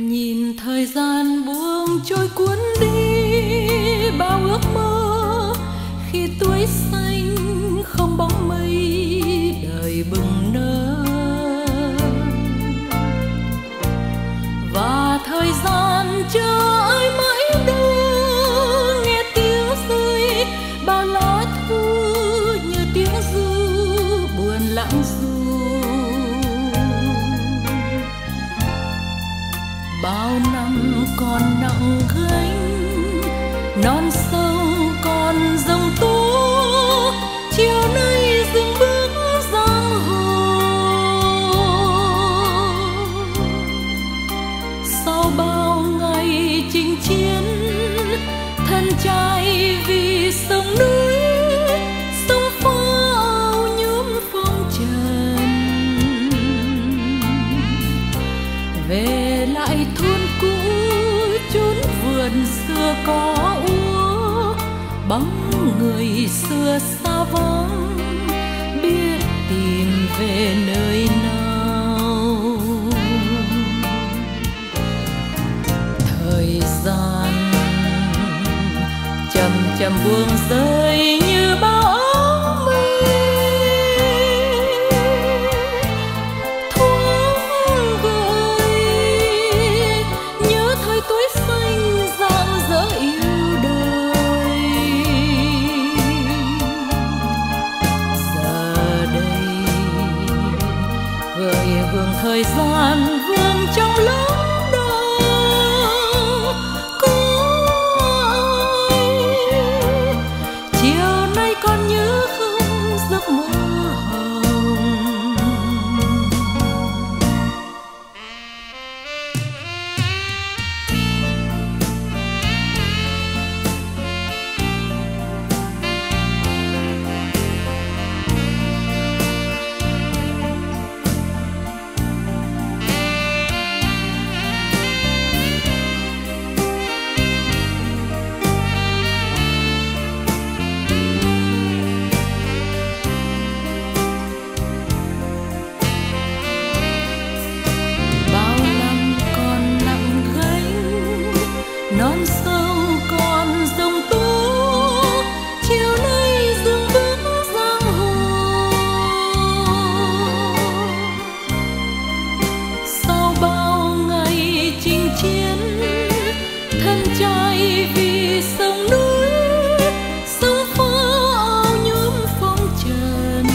Nhìn thời gian buông trôi cuốn đi bao ước mơ, khi tuổi xanh không bóng mây đời bừng nở. Và thời gian chờ ai mãi đưa nghe tiếng rơi bao lá thu như tiếng ru buồn lãng du. Bao năm còn nặng gánh non sông còn dòng tố, chiều nay dừng bước giang hồ. Sau bao ngày chinh chiến thân trai vì sông núi, sông phao nhuốm phong trần. Về lại thôn cũ chốn vườn xưa có úa, bóng người xưa xa vắng biết tìm về nơi nào. Thời gian chậm chậm buông rơi như bao áng mây, thoáng gợi nhớ thời tuổi xanh rạng rỡ yêu đời. Giờ đây gợi hương thời gian vương trong lắng đọng. Có ai chiều nay còn nhớ không giấc mơ hồng. Bao năm còn nặng gánh non sông còn dòng tố, chiều nay dừng bước giang hồ. Sau bao ngày chinh chiến thân trai vì sông núi, sông phao nhuốm phong trần.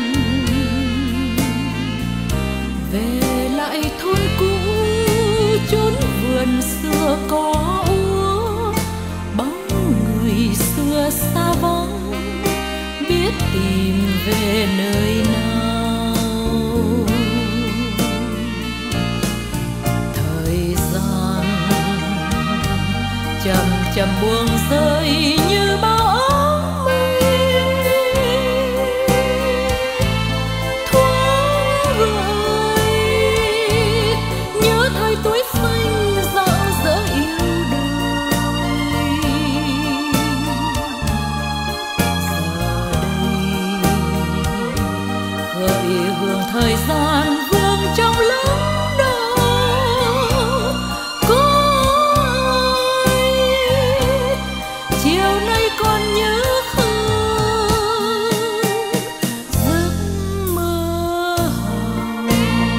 Về lại thôn cũ chốn vườn xưa có úa, bóng người xưa xa vắng biết tìm về nơi nào. Thời gian chậm chậm buông rơi như bao áng mây, thoáng gợi nhớ thời tuổi xanh rạng rỡ yêu đời. Giờ đây gợi hương thời gian vương trong lắng đọng. Có ai chiều nay còn nhớ không giấc mơ hồng.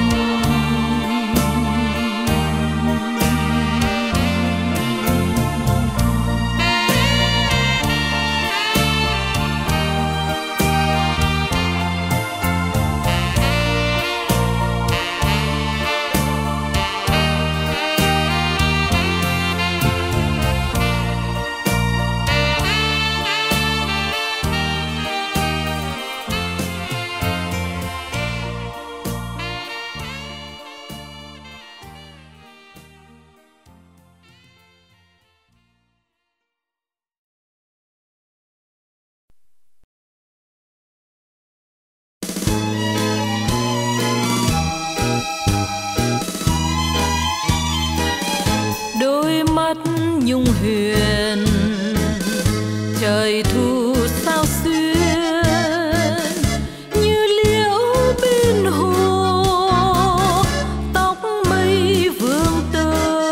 Đôi mắt nhung huyền trời thu sao xuyên, như liễu bên hồ tóc mây vương tơ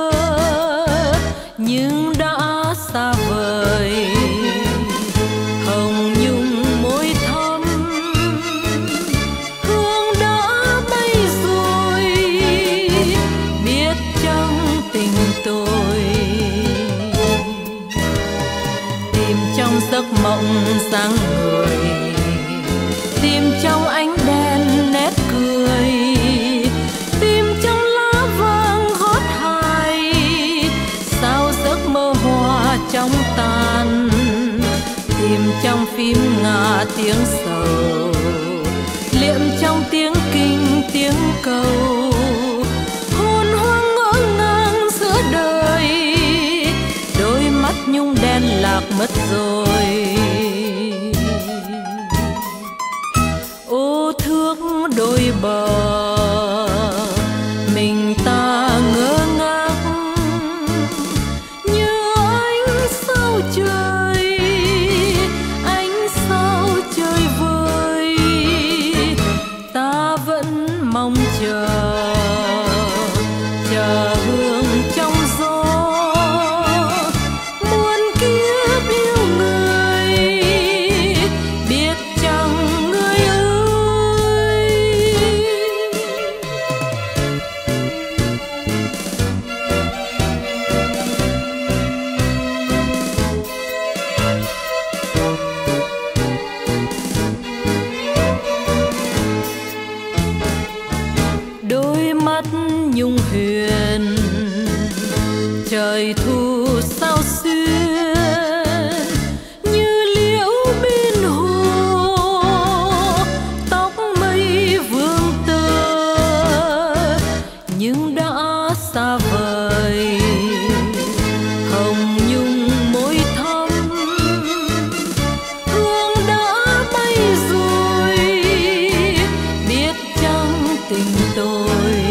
mộng dáng người, tìm trong ánh đèn nét cười, tìm trong lá vàng gót hài, sao giấc mơ hoa trong tàn, tìm trong phim ngả tiếng sầu, liệm trong tiếng kinh tiếng cầu, hồn hoang ngỡ ngàng giữa đời, đôi mắt nhung đen lạc mất rồi. Ô thước đôi bờ mình ta ngơ ngác như ánh sao trời, ánh sao trời vơi, ta vẫn mong chờ, chờ hương trong gió, muôn kiếp yêu người, biết chăng người ơi. Đôi mắt nhung huyền, trời thu sao xuyên, như liễu bên hồ, tóc mây vương tơ, nhưng đã xa vời, hồng nhung môi thắm, hương đã bay rồi, biết chăng tình tôi.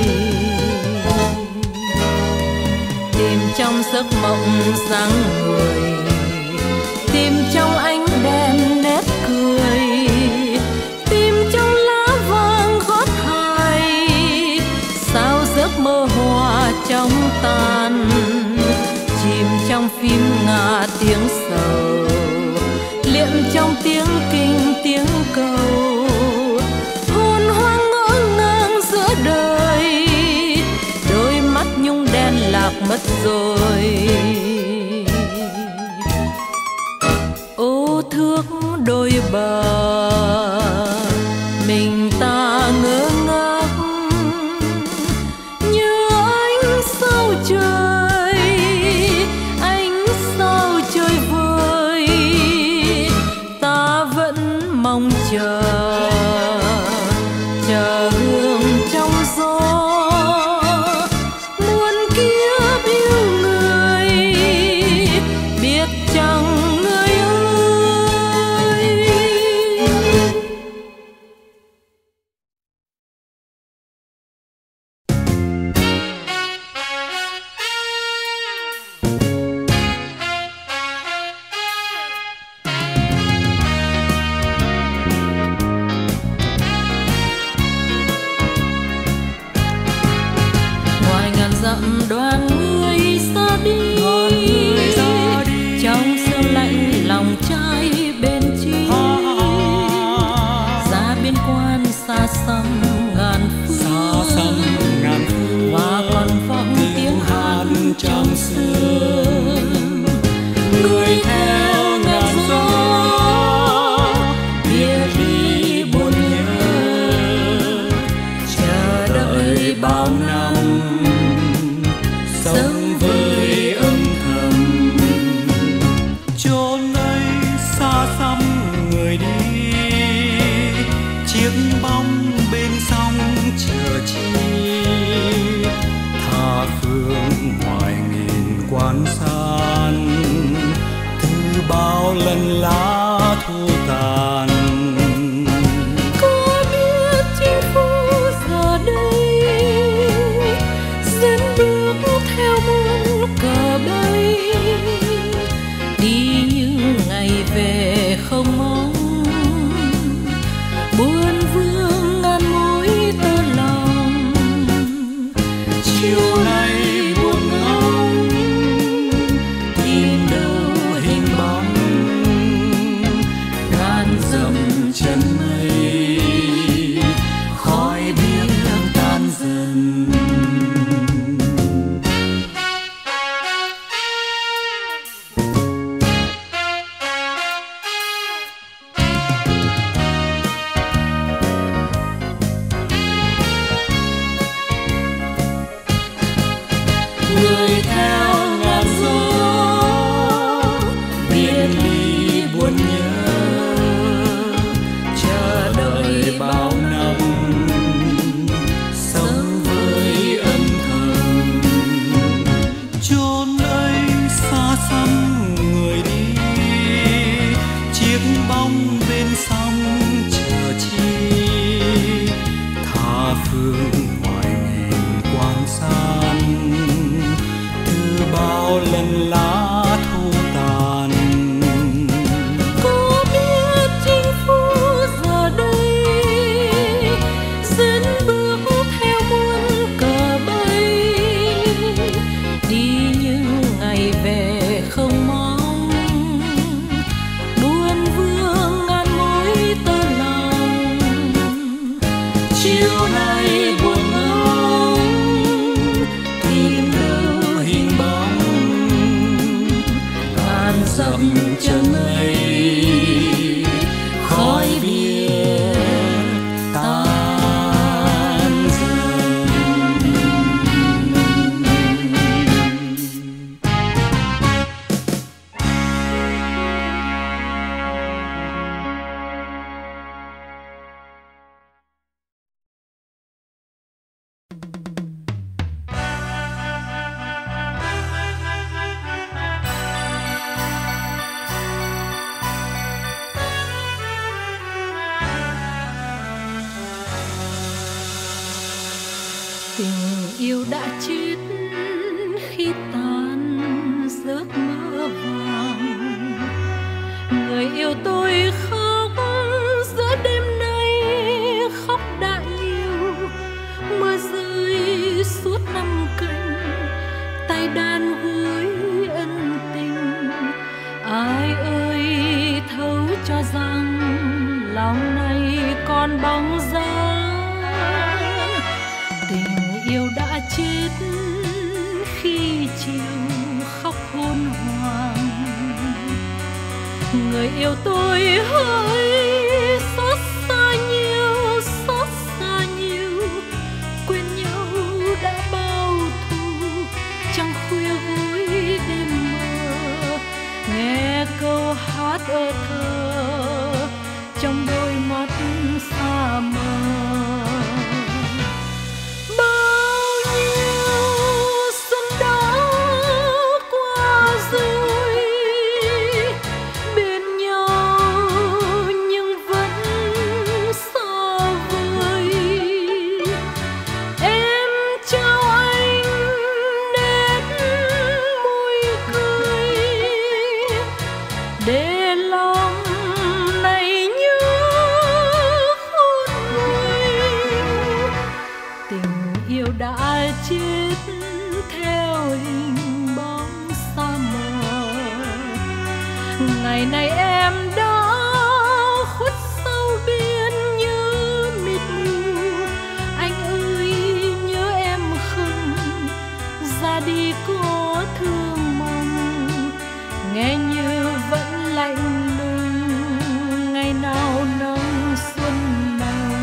Tìm trong giấc mộng dáng người, tìm trong ánh đèn nét cười, tìm trong lá vàng gót hài, sao giấc mơ hoa trong tàn, chìm trong phim ngả tiếng sầu, liệm trong tiếng kinh tiếng cầu, hồn hoang ngỡ ngàng giữa đời, đôi mắt nhung đen lạc mất rồi. Ô thước đôi bờ mình ta ngơ ngác như ánh sao trời, ánh sao trời vơi, ta vẫn mong chờ, chờ hương trong gió, muôn kiếp yêu người, biết chăng người ơi. Ngoài ngàn dặm đoàn người ra đi, trong sương lạnh lòng trai bên chi, ra biên quan xa xăm ngàn phương, và còn vọng tiếng hát trong sương. Người theo ngàn gió biệt ly buồn nhớ, chờ đợi bao năm sống với âm thầm. Chốn ấy xa xăm người đi, chiếc bóng bên sông chờ chi, tha phương hoài nghìn quan san, từ bao lần lá thu tàn. Có biết chinh phu giờ đây dẫn bước theo muôn cờ bay, đi những ngày về không mong, buồn vương ngàn mối tơ lòng. Chiều nay buồn ngóng, tìm đâu hình bóng, chốn ấy xa xăm người đi, chiếc bóng bên sông chờ chi, tha phương hoài niệm quan san, từ bao lần lá thu tàn. Có biết chinh phu giờ đây dẫn bước theo muôn cờ bay, đi những ngày về không mong, buồn vương ngàn mối tơ lòng. Chiều nay buồn ngóng tìm đâu hình bóng, ngàn dặm chân mây khói bia tan dần. Tình yêu đã chết khi tan giấc mơ vàng, người yêu tôi khóc giữa đêm nay, khóc đã nhiều, mưa rơi suốt năm canh, tay đàn gối ân tình. Ai ơi thấu cho rằng lòng này còn bóng dáng, tình yêu đã chết khi chiều khóc hôn hoàng. Người yêu tôi hỡi xót xa nhiều, xót xa nhiều, quên nhau đã bao thu, trăng khuya gối đêm mơ, nghe câu hát ở thơ trong đôi mắt xa mờ. Đã chết theo hình bóng xa mờ, ngày này em đã khuất sâu biên như mịt mù. Anh ơi nhớ em không, ra đi có thương mong, nghe như vẫn lạnh lùng ngày nào nắng xuân nồng.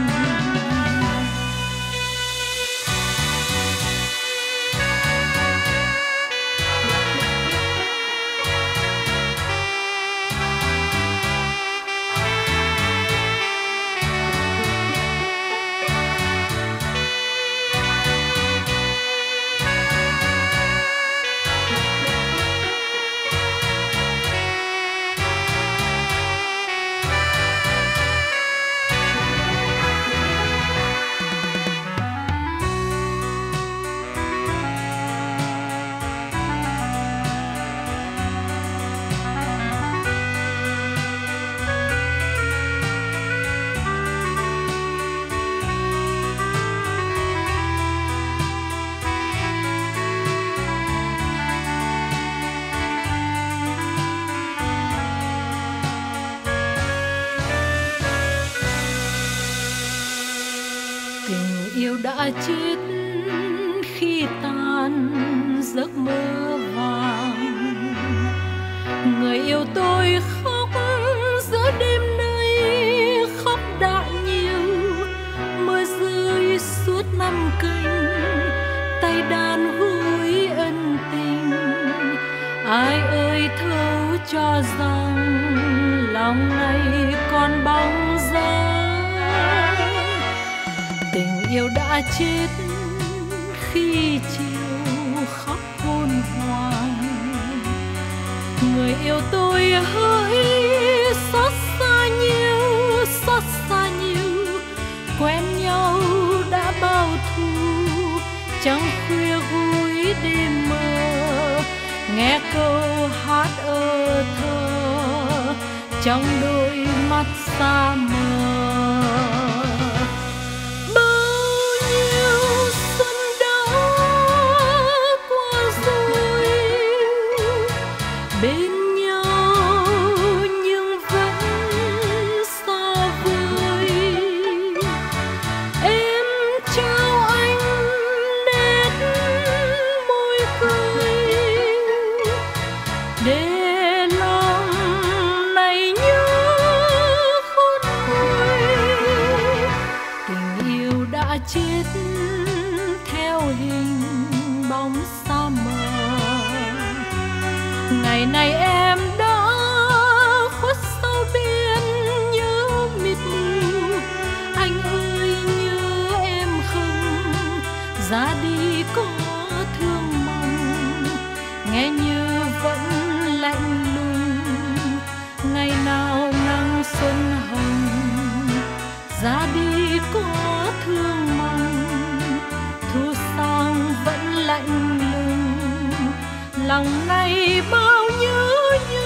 Yêu đã chết khi tan giấc mơ vàng, người yêu tôi khóc giữa đêm nay, khóc đã nhiều, mưa rơi suốt năm canh, tay đàn gối ân tình. Ai ơi thấu cho rằng lòng này còn bóng dáng, tình yêu đã chết khi chiều khóc hôn hoàng. Người yêu tôi hỡi xót xa nhiều, xót xa nhiều. Quen nhau đã bao thu, trăng khuya gối đêm mơ, nghe câu hát ơ thơ trong đôi mắt xa mờ. Bao nhiêu xuân đã qua rồi, bên nhau nhưng vẫn xa vời. Em trao anh nét môi cười, để lòng này nhớ khôn nguôi. Tình yêu đã chết theo hình bóng xa mờ. Ngày này em đã khuất sau biển nhớ mịt mù. Anh ơi nhớ em không, ra đi có thương mong, nghe như vẫn lạnh lùng. Ngày nào nắng xuân hồng, ra đi có thương mong, thu sang vẫn lạnh lùng. Lòng này bao nhớ nhung.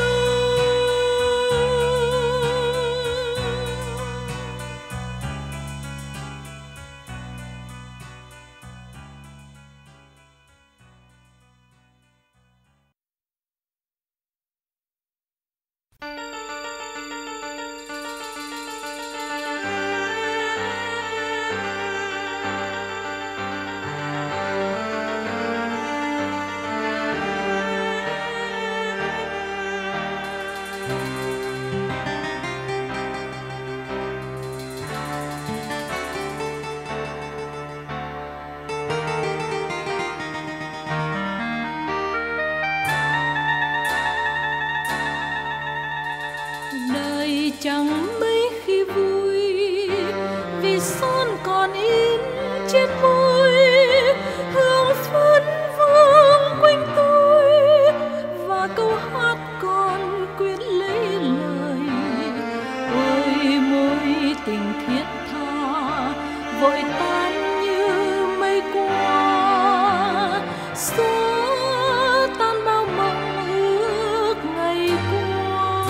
Đời chẳng mấy khi vui, vì son còn in trên môi. Hương phấn vương quanh tôi, và câu hát còn quyến lấy lời. Ôi môi tình thiết tha, vội tan như mây qua. Xóa tan bao mộng ước ngày qua.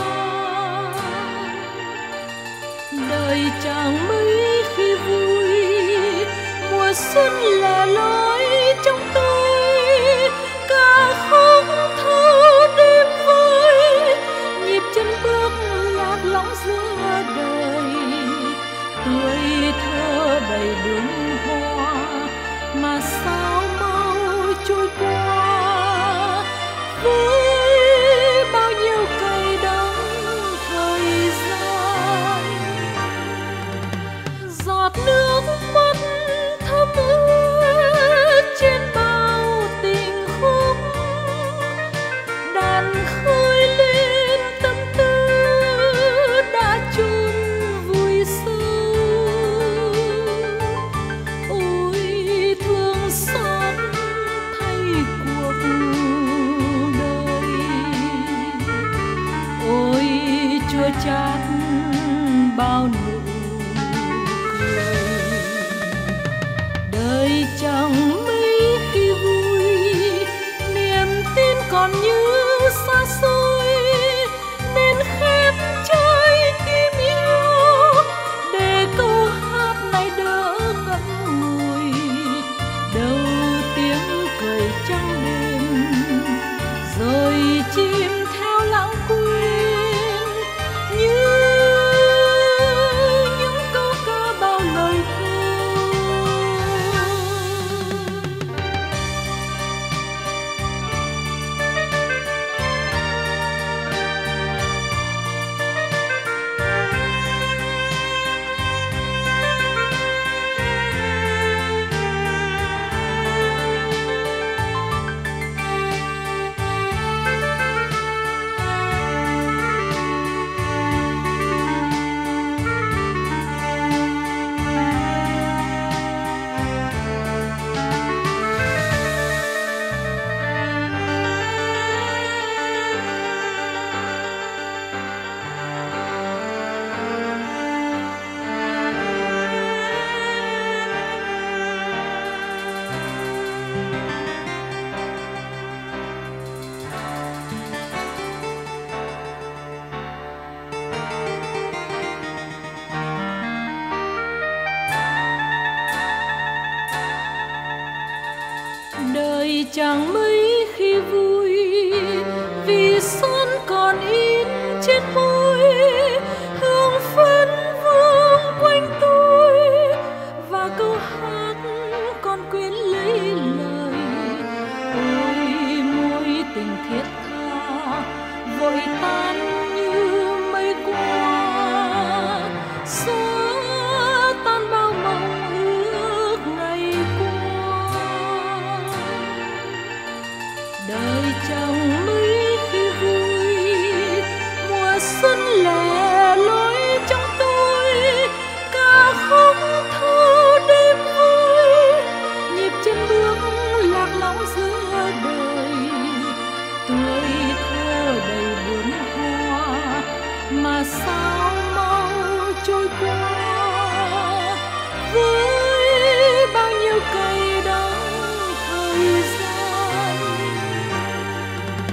Đời chẳng mấy khi vui, mùa xuân lẻ loi trong tôi. Ca khúc thơ đêm vơi, nhịp chân bước lạc lõng giữa đời. Tuổi thơ đầy bướm hoa, mà sao mau trôi qua. Với bao nhiêu cay đắng thời gian, giọt nước mắt thấm ướt trên bao tình khúc. Đàn khơi lên tâm tư đã chôn vùi sâu. Ôi thương xót thay cuộc đời, ôi chua chát bao nụ cười. Đời chẳng mấy khi vui, niềm tin còn như xa xôi. Nên khép trái tim yêu, để câu hát này đỡ ngậm ngùi. Đâu tiếng cười trăng đêm, rồi chim theo lãng quên. Như những câu ca bao lời thơ. đời chẳng mấy khi vui, mùa xuân lẻ loi trong tôi, ca khúc thơ đêm vui, nhịp chân bước lạc lõng giữa đời, tuổi thơ đầy buồn hoa mà sao mau trôi qua với bao nhiêu cay đắng thời gian.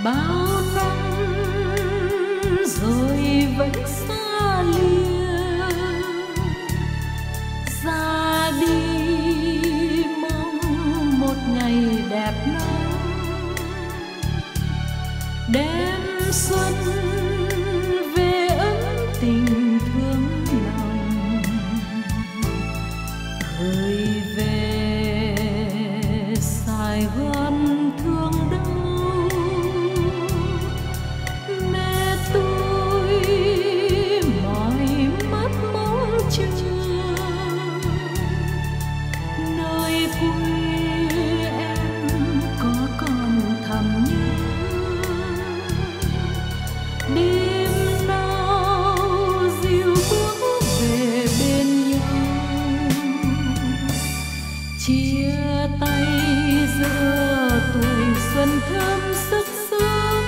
bao năm rồi vẫn xa lìa, ra đi mong một ngày đẹp nắng đem xuân về ấm tình thương lòng, gửi về Sài Gòn thương đau. Mẹ tôi mỏi mắt mong chờ nơi quê em có còn thầm nhớ. Đêm nào dìu bước về bên nhau, chia tay giữa tuổi xuân thơm sức sống,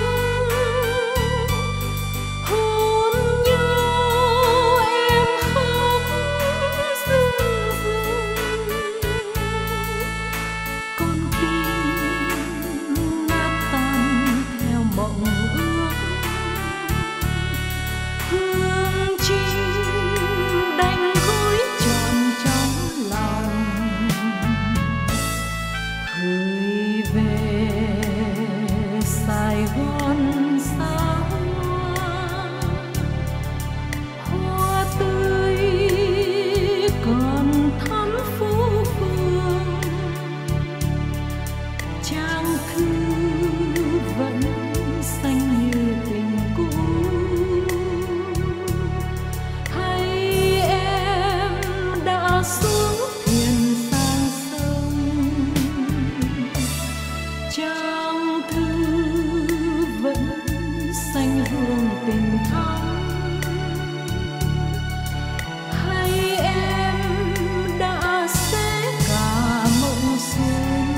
hôn nhau em khóc rưng rưng, con tim nát tan theo mộng ước. Hương trinh đành gối tròn trong lòng, gửi về Sài Gòn xa hoa, hoa tươi còn thắm phố phường, trang thư vẫn xanh như tình cũ. Hay em đã xuống thuyền sang sông, trang thư vẫn xanh hương tình thắm. Hay em đã xé cả mộng xuân.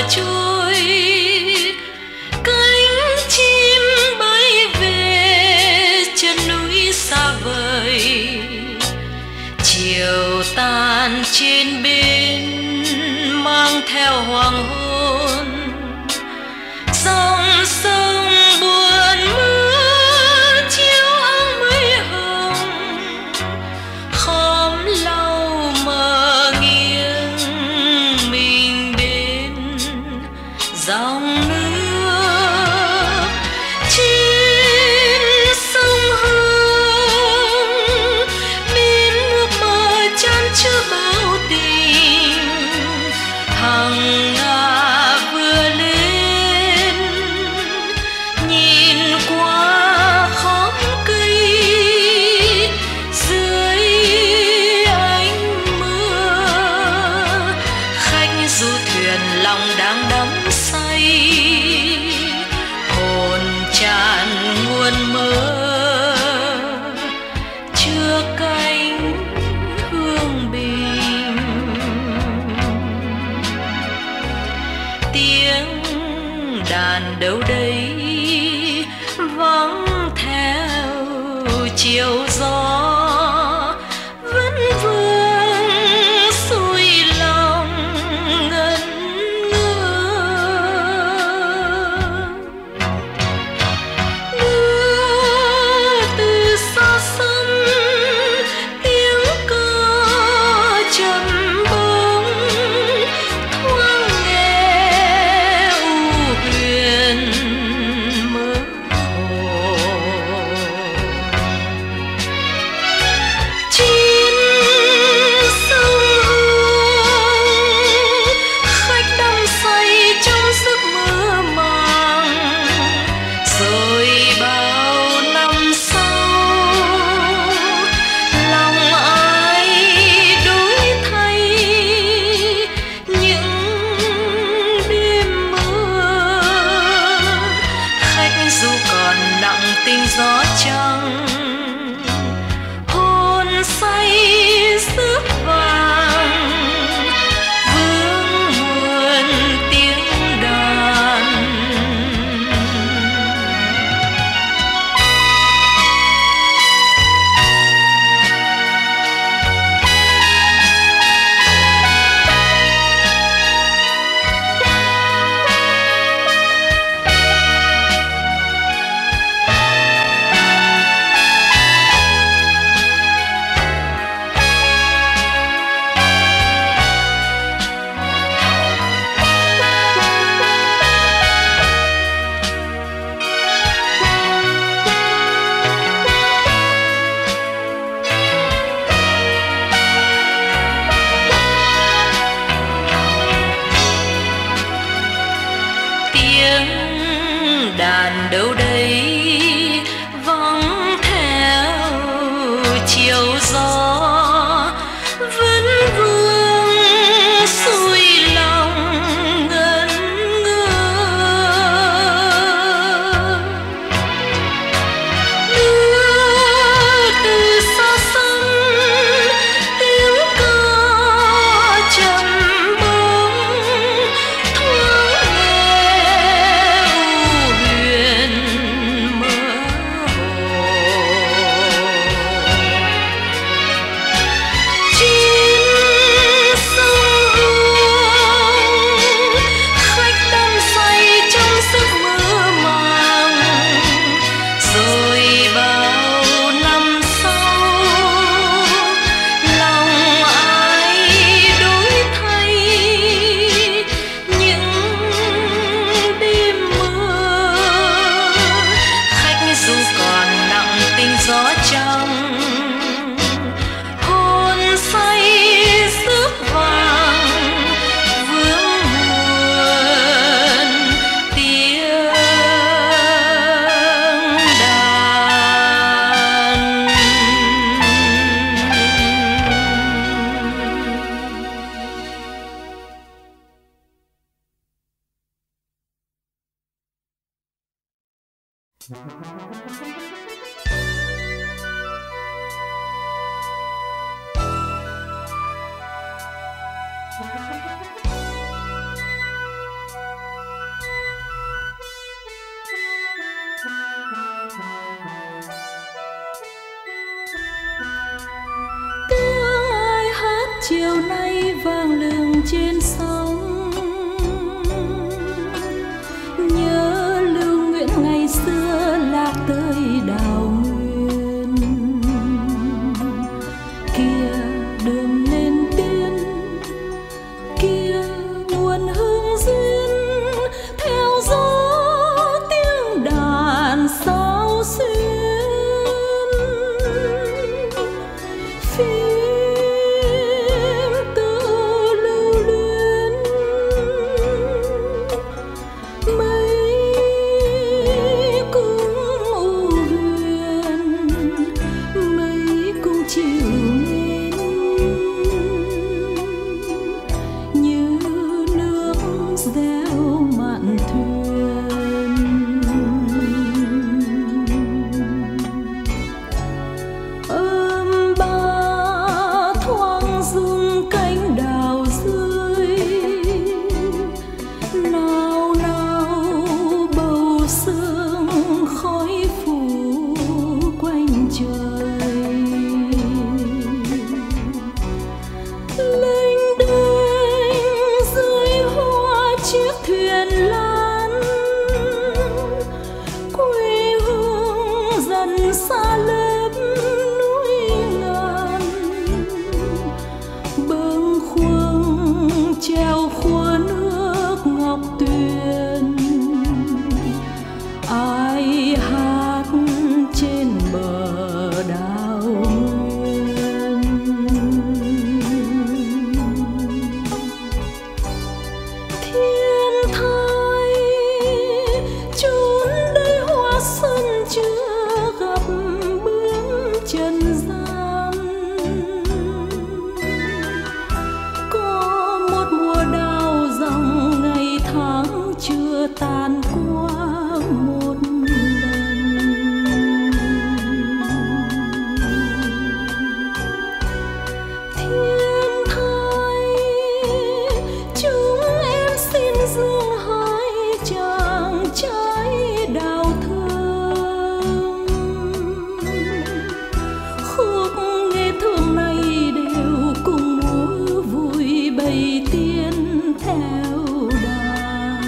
trôi, cánh chim bay về chân núi xa vời. Chiều tàn trên bên mang theo hoàng hôn, dòng sông buồn mưa chiếu áng mây hồng, khóm lau mờ nghiêng mình bên dòng nước. Trên sông Hương bên nước mơ chan chứa bao tình, hằng Nga vừa lên nhìn qua khóm cây dưới ánh mưa. Khách du thuyền lòng đang đắm say, hồn tràn nguồn mơ chưa cánh hương bình. Tiếng đàn đâu đây vắng theo chiều gió, vẫn vương xuôi lòng ngẩn ngơ. Đưa từ xa xăm tiếng ca trầm bóng, thoáng nghe u huyền mơ hồ. Trên sông Hương khách đắm say trong giấc mơ màng, rồi bao năm sau lòng ai đổi thay những đêm mơ. Khách du còn nặng tình gió trăng, hồn say rước vàng vương muôn tiếng đàn. Tiếng đàn đâu đây vắng theo chiều gió, vẫn vương xuôi lòng ngẩn ngơ. Đưa từ xa xăm tiếng ca trầm bóng, thoáng nghe u huyền mơ hồ. Trên sông Hương khách đắm say trong giấc mơ màng, rồi bao năm sau lòng ai đổi thay những đêm mơ. Khách du còn nặng tình gió trăng, hồn say rước vàng vương muôn tiếng đàn. tuyền, ai hát trên bờ đào nguyên. Thiên thai chốn đây hoa xuân chưa gặp bước trần gian, có một mùa đào dòng ngày tháng chưa tàn qua một lần. Thiên thai chúng em xin dương hai chàng trai đào thơm, khúc nghe thương này đều cùng múa vui bầy tiên theo đàn.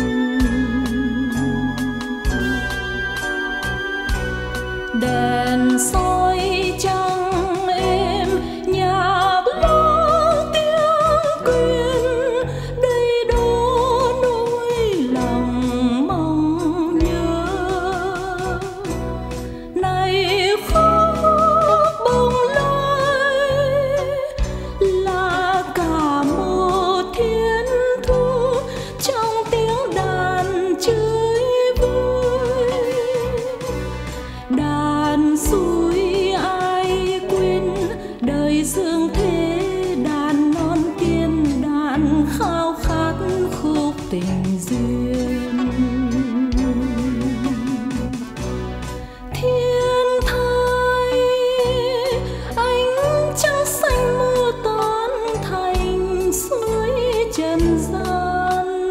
Đèn soi trăng êm nhạc lo tiếng quyên, đây đó nỗi lòng mong nhớ. Này khúc bồng lai là cả một thiên thu trong tiếng đàn chơi vui. Đàn suối ai quên đời dương thế, đàn non tiên đàn khao khát khúc tình duyên. Thiên thai ánh trăng xanh mưa tán thành suối trần gian,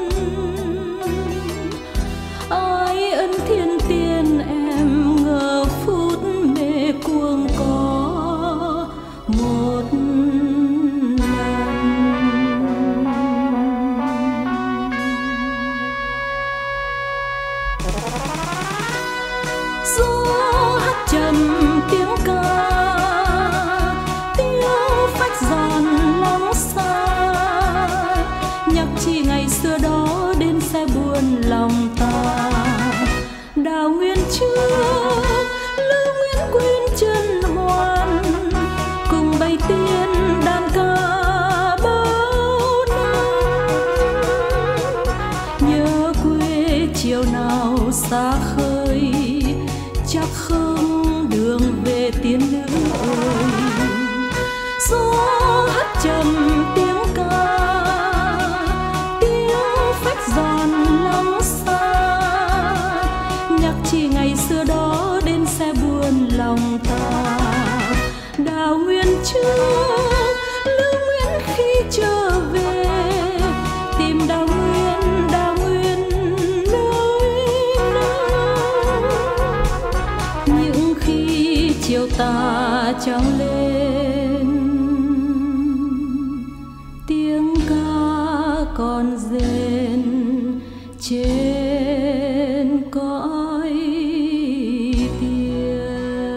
ai ân thiên tiên em ngờ phút mê cuồng có một lần. Gió hát trầm tiếng ca, tiếng phách giòn lắng xa, nhạc chi ngày xưa đó đến sẽ buồn lòng ta. Đào nguyên trước Lưu Nguyễn Quyên chân hoan, cùng bầy tiên đàn ca bao năm. Nhớ quê chiều nào xa khơi, chắc không đường về tiên nữ ơi. Gió hát trầm tiếng ca, tiếng phách giòn lắng xa, nhạc chi ngày xưa đó đến sẽ buồn lòng ta. Đào nguyên trước Lưu Nguyễn khi trở về, tìm đào nguyên nơi nào. Những khi chiều tà trăng lên, tiếng ca còn rền trên cõi tiên.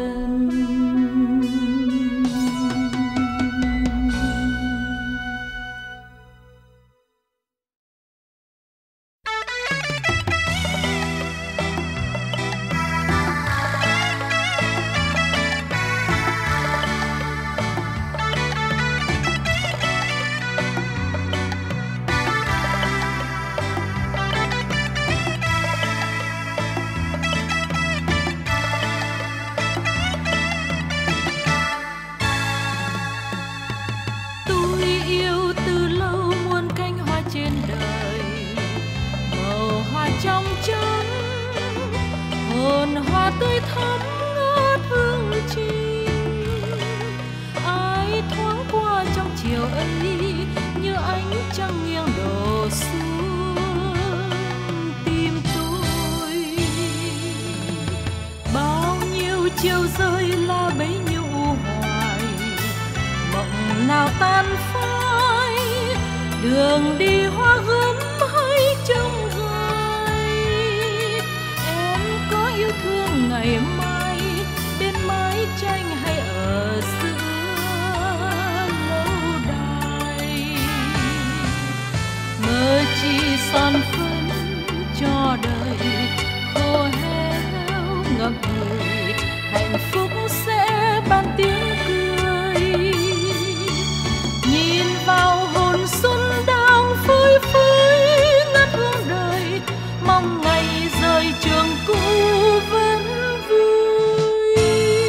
Trong chân hồn hoa tươi thắm ngát hương trình, ai thoáng qua trong chiều ấy như ánh trăng nghiêng đổ xuống tim tôi. Bao nhiêu chiều rơi là bấy nhiêu hoài, mộng nào tan phai, đường đi hoa gấm hay trông yêu thương ngày mai bên mái tranh hay ở giữa lâu đài. Mơ chỉ son phấn cho đời khô héo ngậm ngùi, hạnh phúc sẽ ban tiếng cười. Nhìn vào hồn xuân đang phơi phới ngát hương đời, mong ngày rời trường cũ vẫn vui.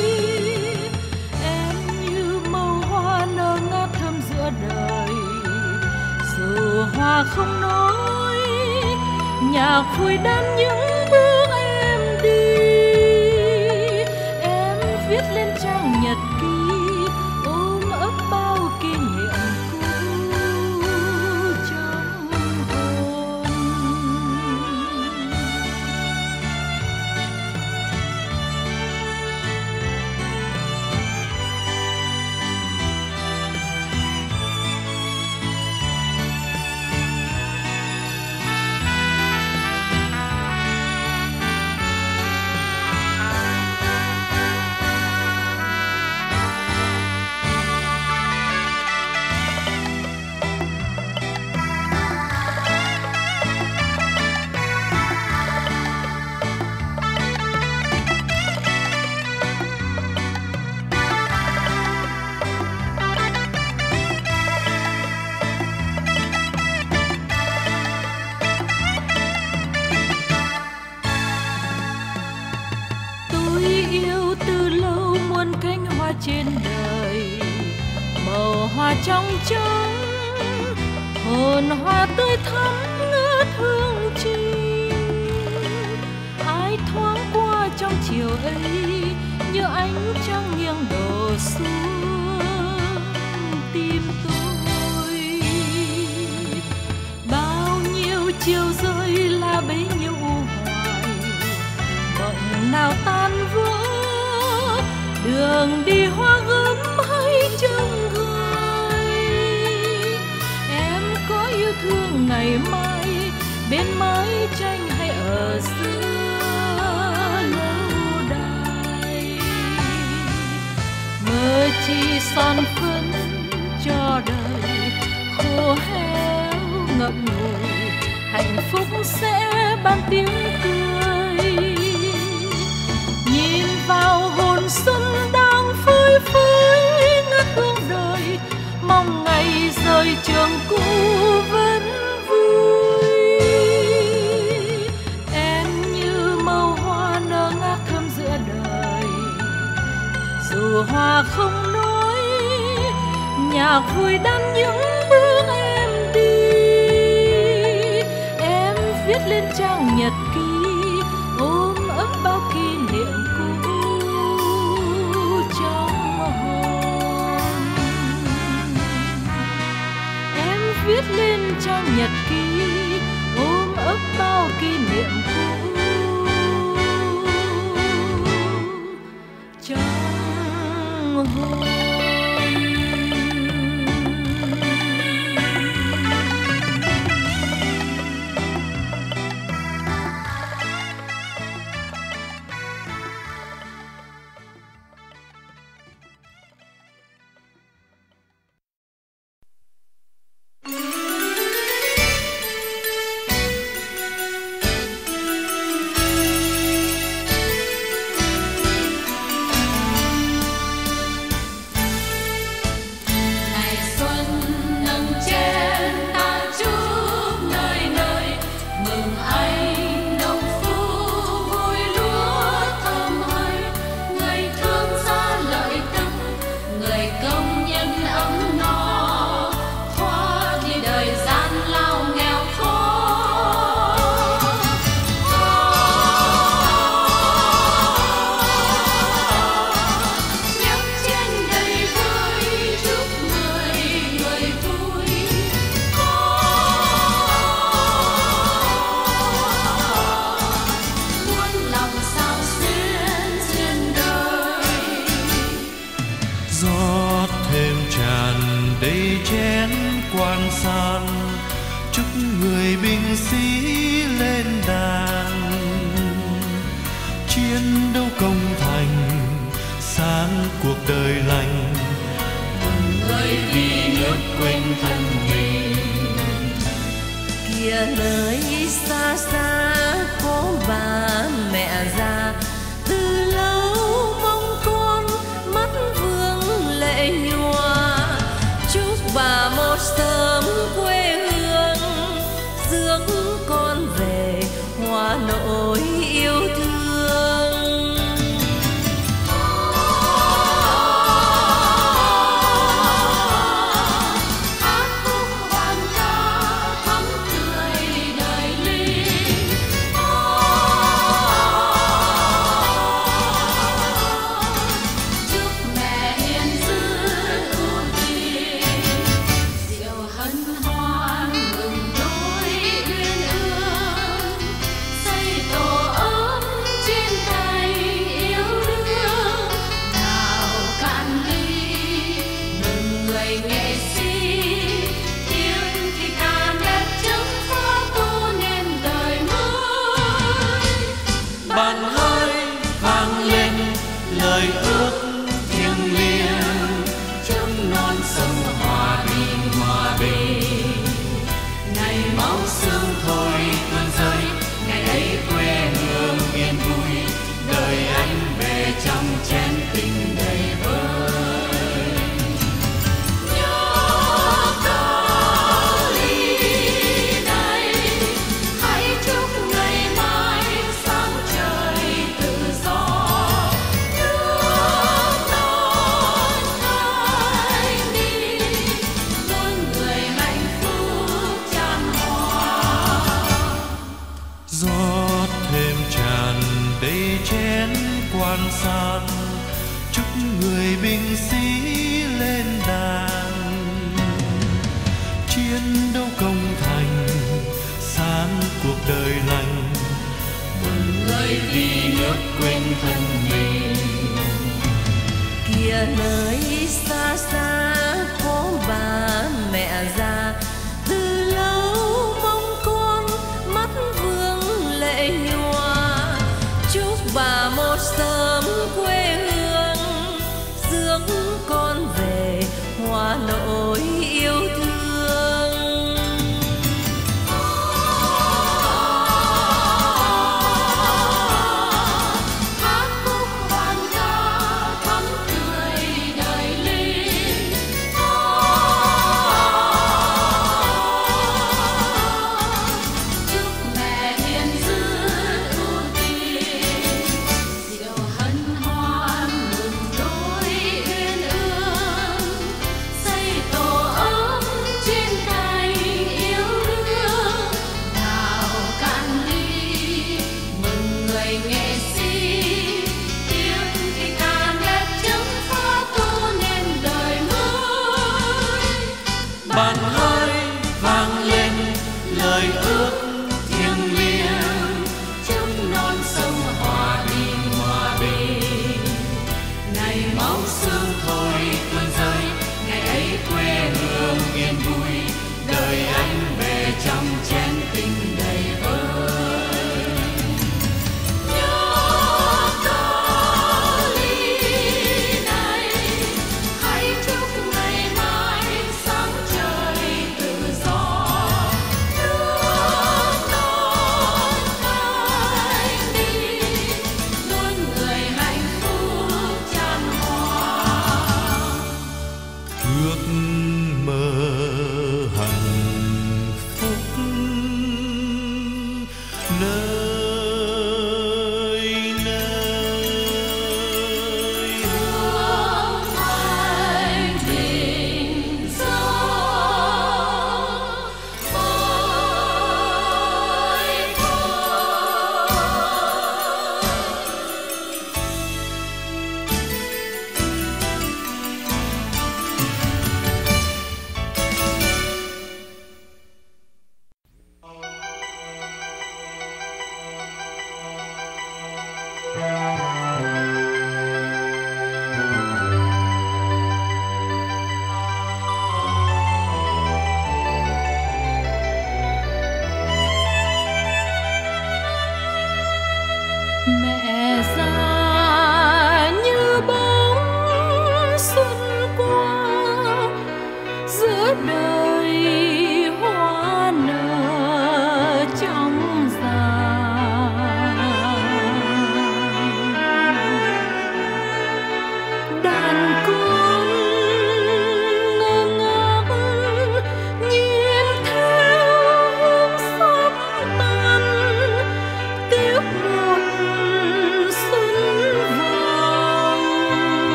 Em như màu hoa nở ngát thơm giữa đời, dù hoa không nói, nhạc vui đan những bước em đi. Em viết lên trang nhật ký, ôm ấp bao kỷ niệm cũ trong hồn. Trên đời màu hoa trong trắng, hồn hoa tươi thắm ngát hương chim. Ai thoáng qua trong chiều ấy như ánh trăng nghiêng đổ xuống tim tôi. Bao nhiêu chiều rơi là bấy nhiêu u hoài, mộng nào tan vỡ, đường đi hoa gấm hay chân người. Em có yêu thương ngày mai bên mái tranh hay ở giữa lâu đài. Mơ chi son phấn cho đời khô héo ngậm ngùi, hạnh phúc sẽ ban tiếng cười. Nhìn vào hồn xuân đang phơi phới ngát hương đời, mong ngày rời trường cũ vẫn vui. Em như màu hoa nở ngát thơm giữa đời, dù hoa không nói, nhạc vui đan những bước em đi. Em viết lên trang nhật ký, ôm ấp bao kỷ niệm cũ trong hồn. Em viết lên trang nhật ký, ôm ấp bao kỷ niệm cũ trong hồn. Kìa nơi xa xa có bà mẹ già, từ lâu mong con mắt vương lệ nhòa. Chúc bà một sớm quê hương, rước con về hòa nỗi yêu thương. Bàn ơi vang lên lời ước thiêng liêng, chấm non sông hòa bình. Ngày máu xương thôi tuôn rơi, ngày ấy quê hương yên vui, đời anh về trong chén tình đầy vơi. Nhớ ta ly này, hãy chúc ngày mai sáng trời tự do. Nước non anh đi, muôn người hạnh phúc chan hòa. Rót thêm tràn đầy chén quan san, chúc người binh sĩ lên đàn. Chiến đấu công thành, sáng cuộc đời lành, Mừng người vì nước quên thân mình. Kìa nơi xa xa có bà mẹ già, từ lâu mong con mắt vương lệ nhòa. Chúc bà một sớm quê hương, rước con về hòa nỗi yêu thương. Hát khúc hoan ca thắm tươi đời linh. Chúc mẹ hiền dữ ưu tiên, diệu hân hoan mừng nỗi uyên ương. Xây tổ ấm trên cành yêu đương, nào cạn ly mừng người nghệ sĩ. Tiếng thì ca đẹp chấm phá tô nên đời mới. Bàn ơi vang lên lời ước thiêng liêng, chấm non sông hòa bình. Ngày máu xương thôi tuôn rơi, ngày ấy quê hương yên vui, đời anh về trong chén tình đầy vơi. Nhớ ta ly này, hãy chúc ngày mai sáng trời tự do. Nước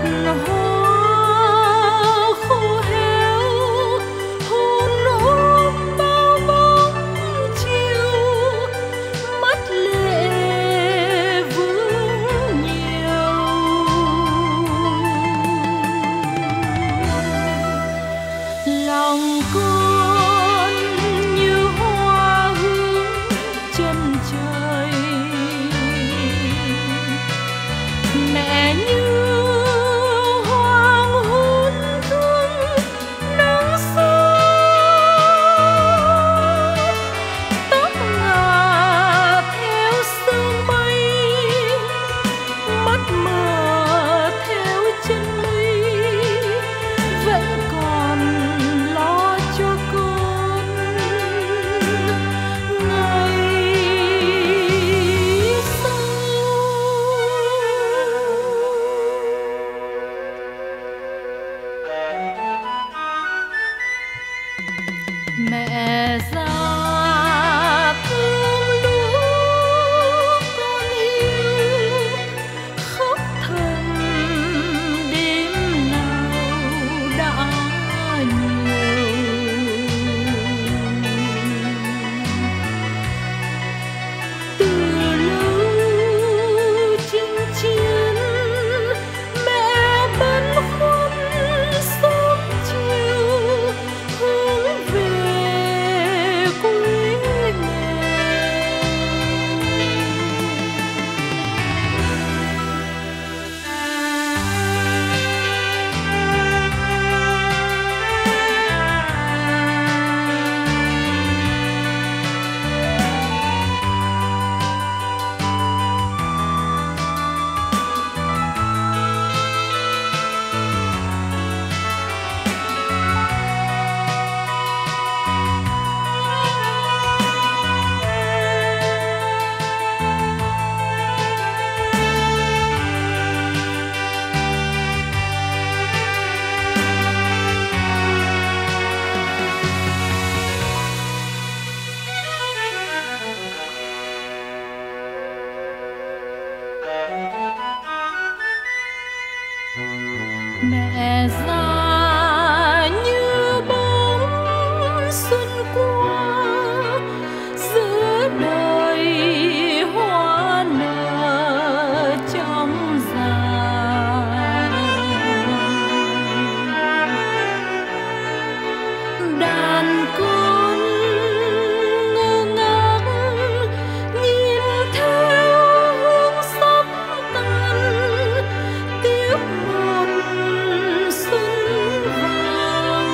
hoa khô héo hôn ôm bao bóng chiều, mắt lệ vương nhiều. Lòng con như hoa hướng chân trời, mẹ như hoàng hôn thương nắng sớm, tóc ngả theo sương mây, mắt mờ theo chân mây, vẫn còn lo cho con ngày sau. Mẹ già thương lúa con yêu, khóc thầm đêm nào đã nhiều. Từ lâu chinh chiến mẹ băn khoăn sớm chiều, hướng về quê nghèo. Mẹ già như bóng xuân qua, giữa đời hoa nở trong giàn. Đàn con ngơ ngác nhìn theo hướng sắp tan, tiếc một xuân vàng.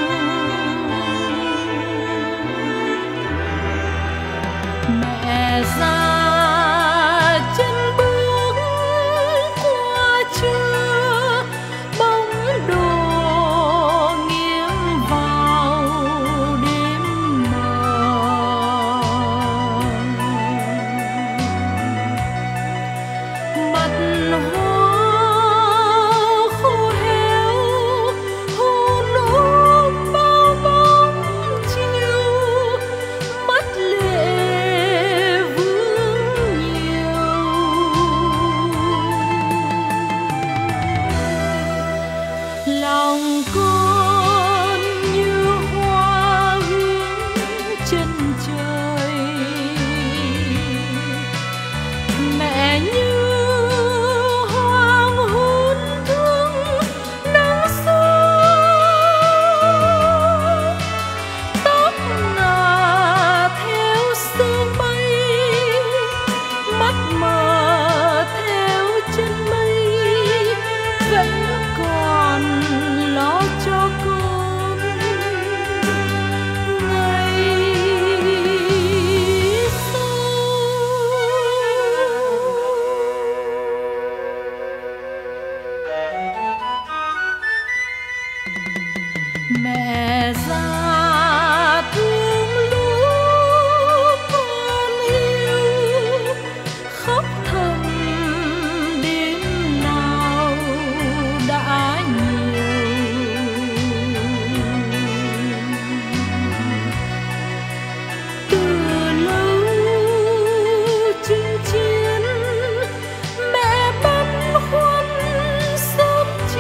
Mẹ già chân bước qua trưa, bóng đồ nghiêng vào đêm mờ. Mặt hoa khô héo hôn ôm bao bóng chiều, mắt lệ vương nhiều. Lòng con như hoa hướng chân trời, mẹ như hoàng hôn thương nắng sớm, tóc ngả theo sương mây, mắt mờ theo chân mây, vẫn còn lo cho con ngày sau. Mẹ già thương lúa con yêu, khóc thầm đêm nào đã nhiều. Từ lâu chinh chiến mẹ băn khoăn sớm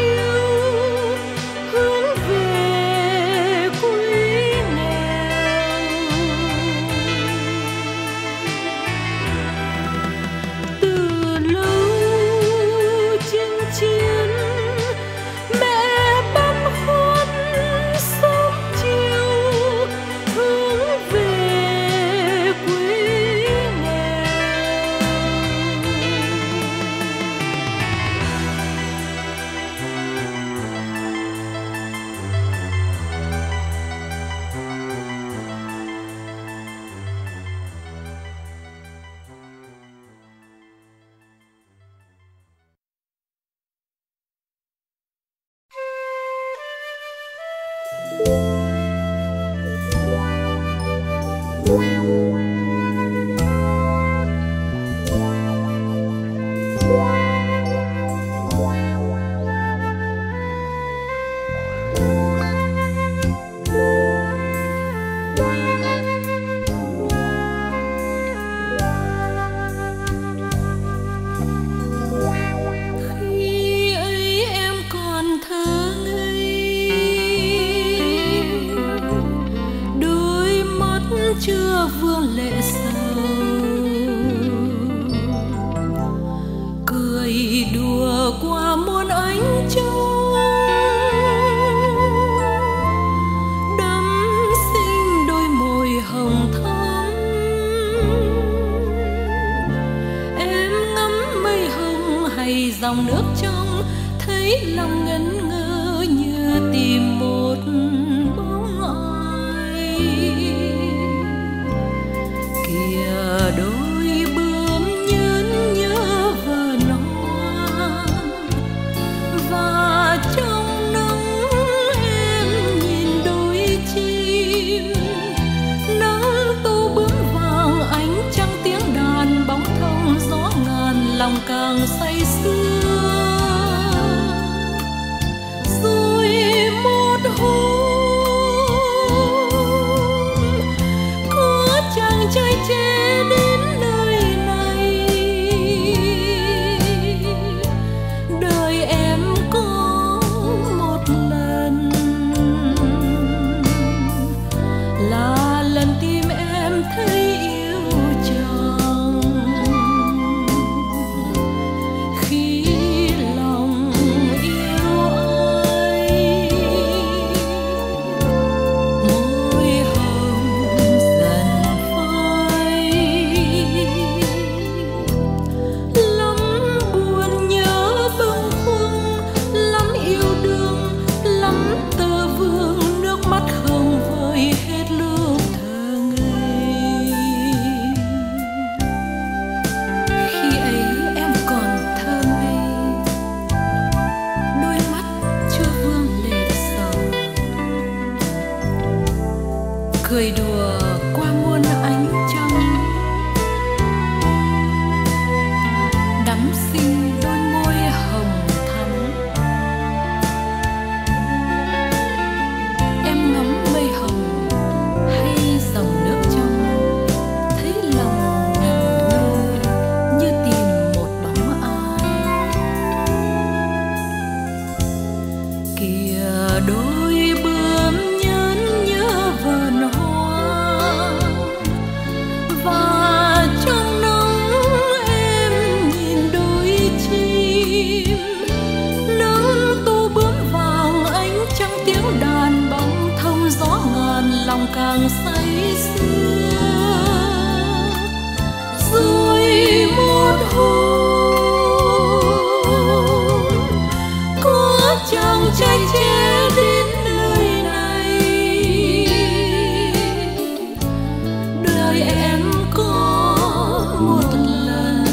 chưa vương lệ sầu, cười đùa qua muôn ánh trăng, đắm xinh đôi môi hồng thắm. Em ngắm mây hồng hay dòng nước trong, thấy lòng ngẩn ngơ như tìm một bóng ai. Kìa đôi bướm nhớn nhớ vờn hoa, và trong nắng em nhìn đôi chim. Nắng tô bướm vàng, ánh trăng tiếng đàn, bóng thông gió ngàn, lòng càng say sưa. Trai trẻ đến nơi này, đời em có một lần, là lần tim em thấy yêu chồng. Khi lòng yêu ai, môi hồng dần lắm buồn nhớ bâng khuâng, lắm yêu đương, lắm tơ vương, nước mắt không vơi hết lúc thơ ngây. Khi ấy em còn thơ ngây, đôi mắt chưa vương lệ sầu, cười đùa qua muôn ánh trăng, đắm xinh đôi môi hồng thắm. Em ngắm mây hồng hay dòng nước trong, thấy lòng ngẩn ngơ như tìm một bóng ai. Kìa đôi bướm nhớn nhớ vờn hoa, và trong nắng em nhìn đôi chim. Nắng tô bướm vàng, ánh trăng tiếng đàn, bóng thông gió ngàn, lòng càng say sưa. Rồi một hôm có chàng trai trẻ đến nơi này, đời em có một lần,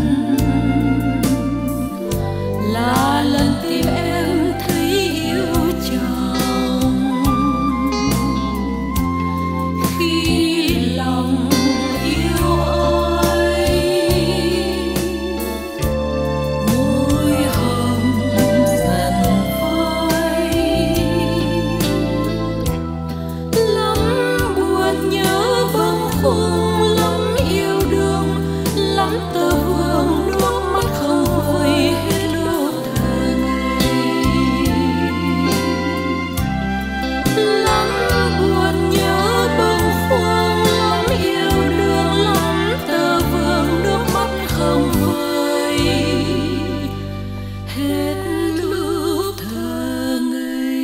là lần tim em thấy yêu chồng. Khi lòng yêu ai, môi hồng dần phai, lắm buồn nhớ bâng khuâng, lắm yêu đương, lắm tơ vương, nước mắt không vơi hết lúc thơ ngây. Lắm buồn nhớ bâng khuâng, lắm yêu đương, lắm tơ vương, nước mắt không vơi hết lúc thơ ngây.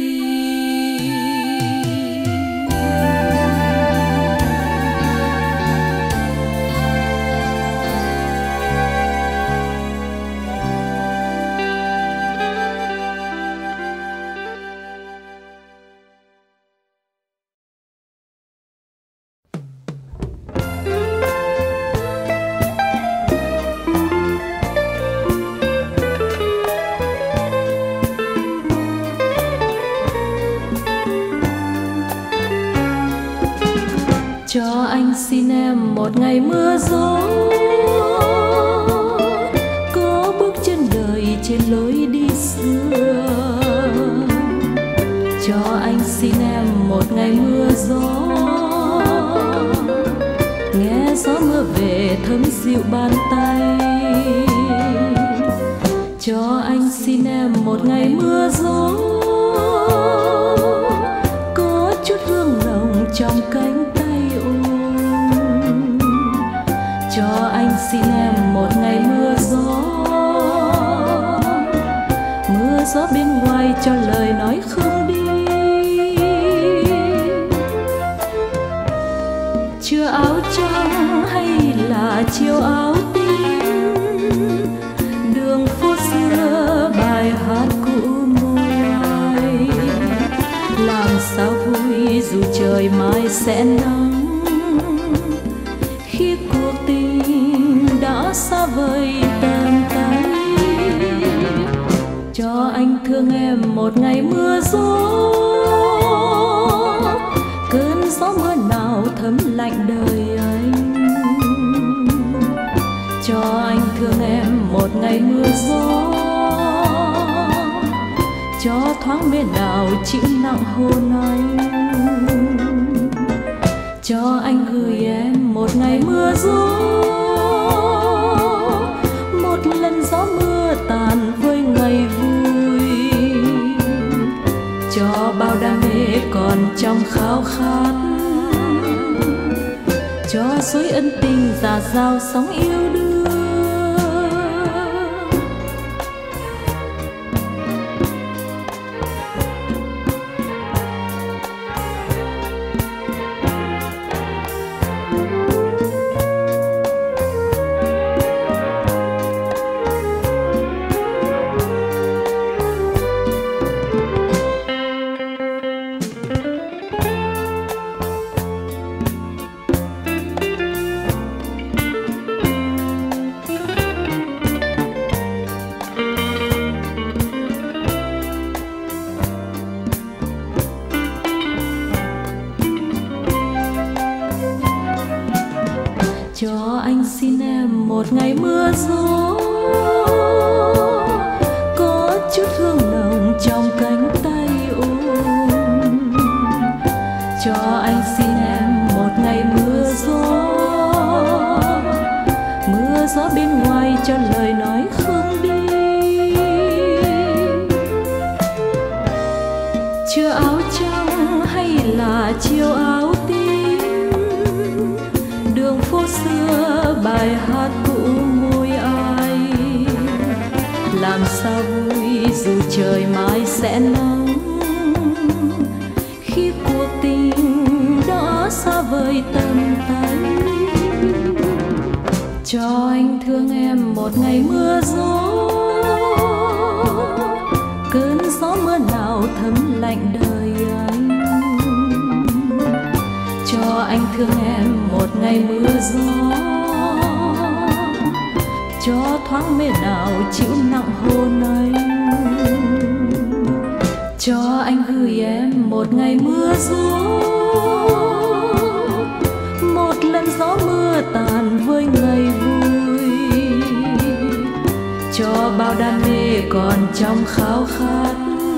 em một ngày mưa gió, có bước chân đời trên lối đi xưa. Cho anh xin em một ngày mưa gió, nghe gió mưa về thấm dịu bàn tay. Cho anh xin em một ngày mưa gió, có chút hương nồng trong cánh tay ôm. Cho anh xin em một ngày mưa gió, mưa gió bên ngoài cho lời nói không đi. Chưa áo trắng hay là chiều áo tím, đường phố xưa bài hát cũ môi ai. Làm sao vui dù trời mai sẽ nắng, khi cuộc tình đã xa vời tàn tay. Cho anh thương em một ngày mưa gió, cơn gió mưa nào thấm lạnh đời anh. Cho anh thương em một ngày mưa gió, cho thoáng mê nào chịu nặng hôn anh. Cho anh gửi em một ngày mưa gió, một lần gió mưa tàn với ngày vui. Cho bao đam mê còn trong khao khát, cho suối ân tình dạt dào sóng yêu đương. Cho anh xin em một ngày mưa gió, có chút hương nồng trong cánh tay ôm. Cho anh xin em một ngày mưa gió bên ngoài cho lời nói không đi. Chưa áo trắng hay là chiều áo tím, đường phố xưa bài hát cũ môi ai. Làm sao vui dù trời mai sẽ nắng, khi cuộc tình đã xa vời tầm tay. Cho anh thương em một ngày mưa gió, cơn gió mưa nào thấm lạnh đời anh. Cho anh thương em một ngày mưa gió, cho thoáng mê nào chịu nặng hôn anh. Cho anh gửi em một ngày mưa gió, một lần gió mưa tàn với ngày vui. Cho bao đam mê còn trong khao khát,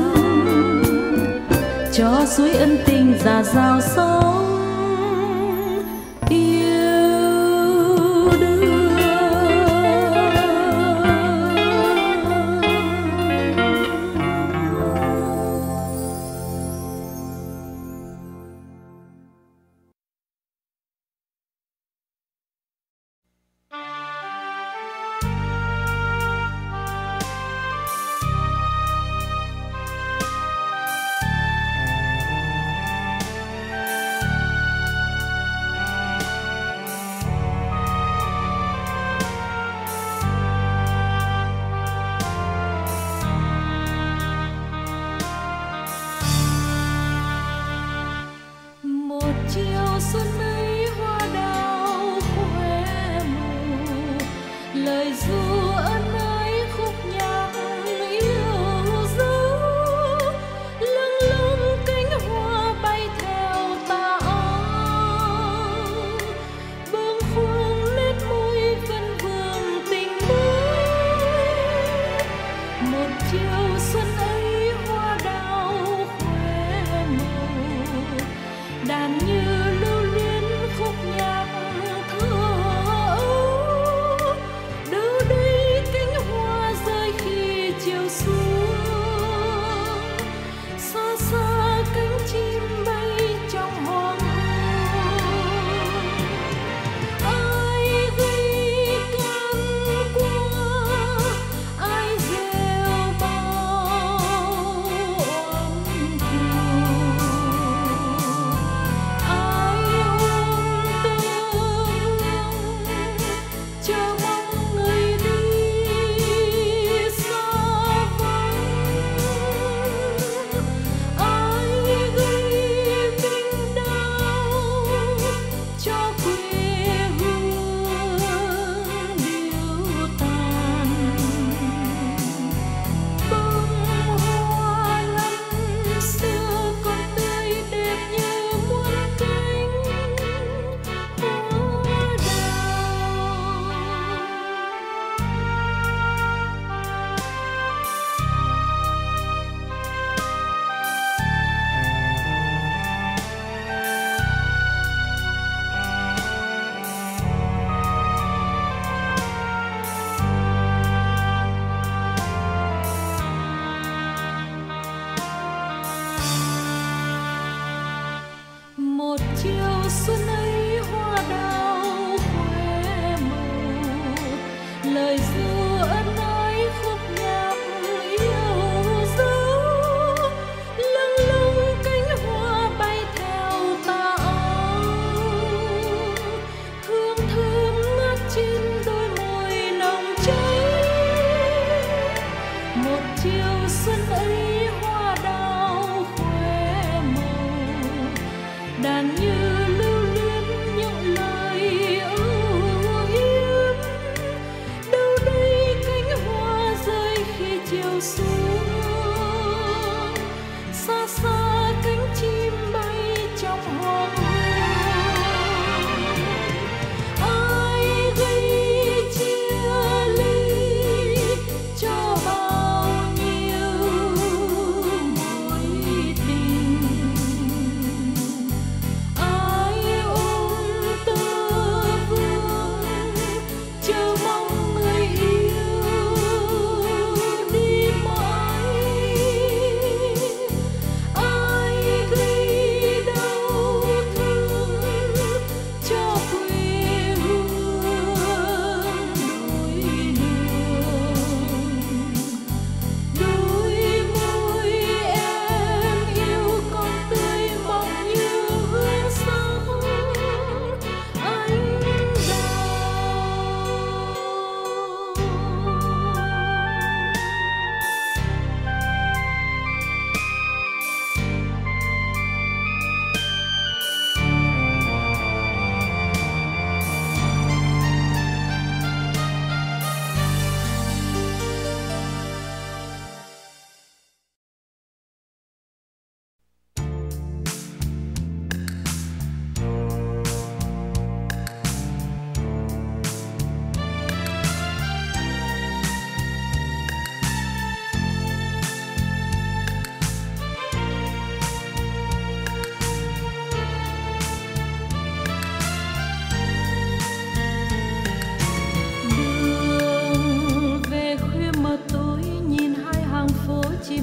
cho suối ân tình dạt dào sóng yêu đương.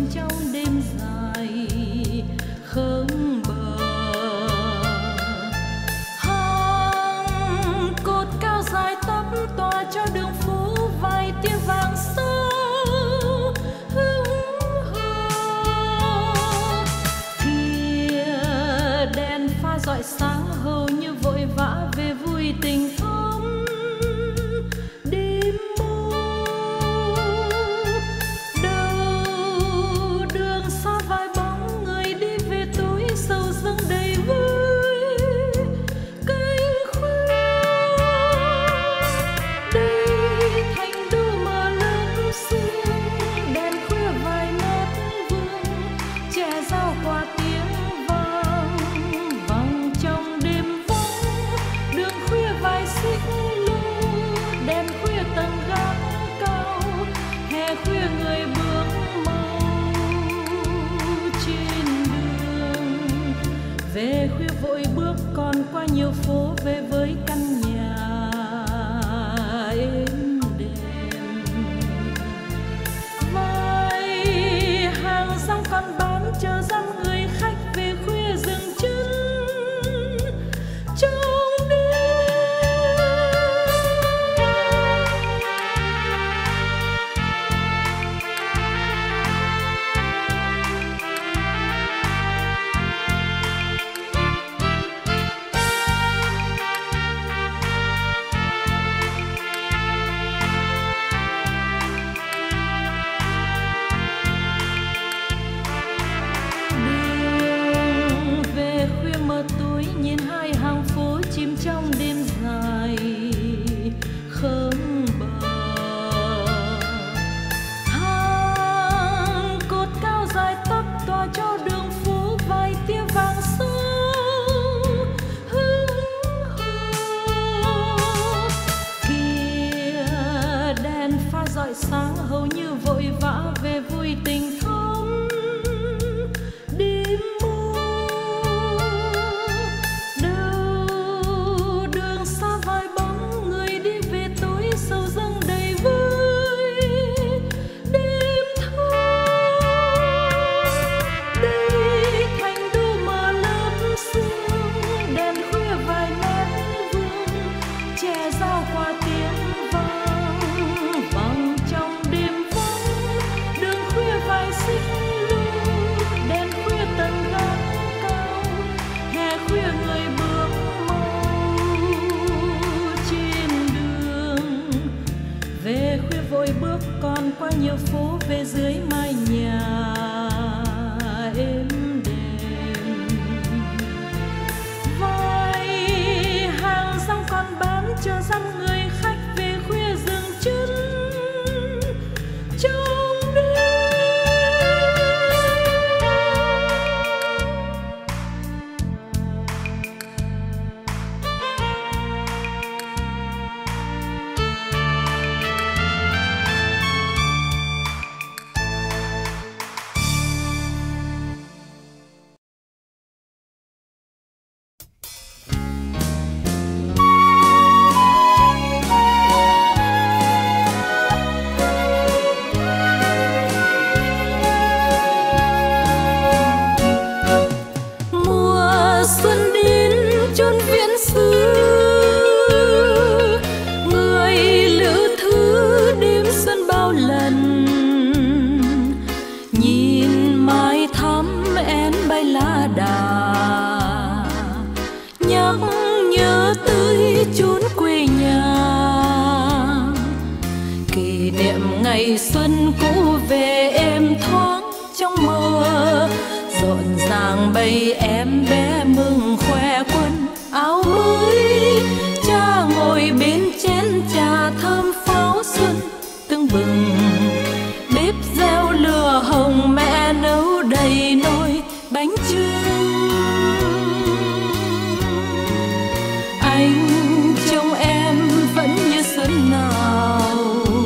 trong đêm dài khớm bờ. Hàng cột cao dài tấp tỏa cho đường phố vài tia vàng sâu hững hờ. Kìa đèn pha rọi sáng hầu như vội vã về vui tình thắm đêm mơ. Đầu đường xa vài bóng người đi về tối sầu dâng đầy vui cánh khuya. Đây thành đô mờ lớn sương, đèn khuya vài mét vuông, trẻ giao qua tiếng vang vang trong đêm vắng. Đường khuya vài xích lô, đèn khuya tầng gác cao, hè khuya người bước mau trên đường. Về khuya vội bước còn qua nhiều phố, về với căn nhà êm đềm. Vài hàng rong còn bán chờ dăm người khách về khuya dừng chân trong đêm. Đường về khuya mờ tối, nhìn hai hàng phố chìm trong đêm dài khớm bờ. Hàng cột cao dài tấp tỏa cho đường phố vài tia vàng sâu hững hờ. Kìa đèn pha rọi sáng hầu như vội vã về vui tình thắm đêm mơ. Đầu đường xa vài bóng người đi về tối sầu dâng đầy vui đêm thơ. Đây thành đô mờ lớn sương, đèn khuya vài mét vuông, trẻ giao qua tiếng vang vang trong đêm vắng. Đường khuya vài xích lô, đèn khuya tầng gác cao, hè khuya người bước mau trên đường. Về khuya vội bước còn qua nhiều phố, về dưới mái nhà êm đềm. Vài hàng rong còn bán chờ dăm người khách về khuya dừng chân trong đêm. Mùa xuân đến chốn viễn xứ, người lữ thứ đêm xuân bao lần. Nhìn mai thắm én bay lá đà, nhắc nhớ tới chốn quê nhà. Kỷ niệm ngày xuân cũ về êm thoáng trong mơ, rộn ràng bầy em bé mừng khoe quân áo mới. Cha ngồi bên chén trà thơm pháo xuân tưng bừng, bếp reo lửa hồng mẹ nấu đầy nồi bánh chưng. Anh trông em vẫn như xuân nào,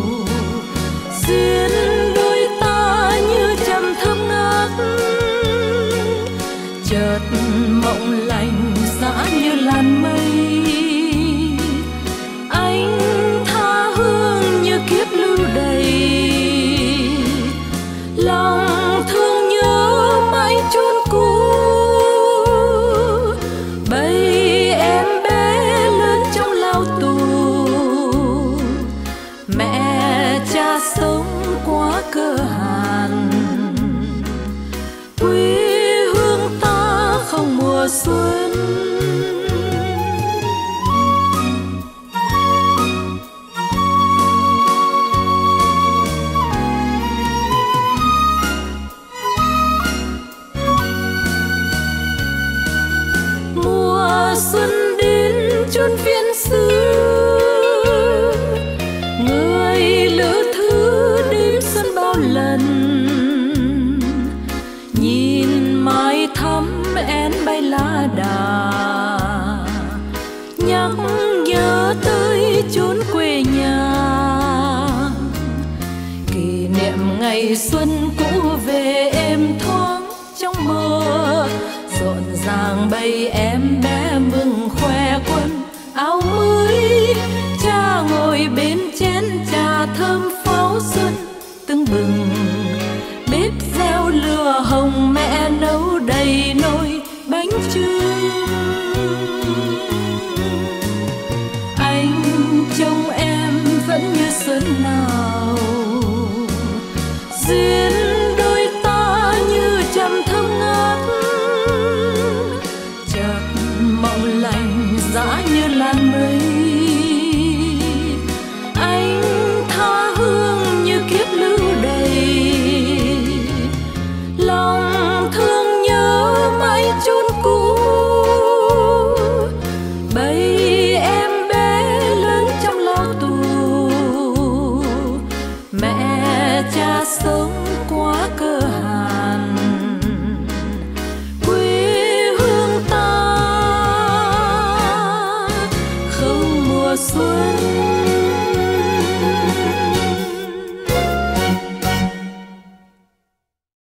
duyên đôi ta như trầm thơm ngát. Chợt xuân. Mùa xuân đến chốn phiên xưa, người lữ thứ đêm xuân bao lần, nhìn mái thắm én bay lá đà, nhắc nhớ tới chốn quê nhà. Kỷ niệm ngày xuân cũ về êm thoáng trong mơ, rộn ràng bầy em bé mừng khoe quân áo mới. Cha ngồi bên chén trà thơm pháo xuân tưng bừng, bếp reo lửa hồng mẹ nấu đầy nồi bánh chưng. Anh trông em vẫn như xuân nào, duyên đôi ta như trầm thơm ngát, chợt mộng lành dã như làn mây. Anh tha hương như kiếp lưu đầy, lòng thương nhớ mãi chốn cũ. Bầy em bé lớn trong lao tù, mẹ cha sống quá cơ hàn. Quê hương ta không mùa xuân.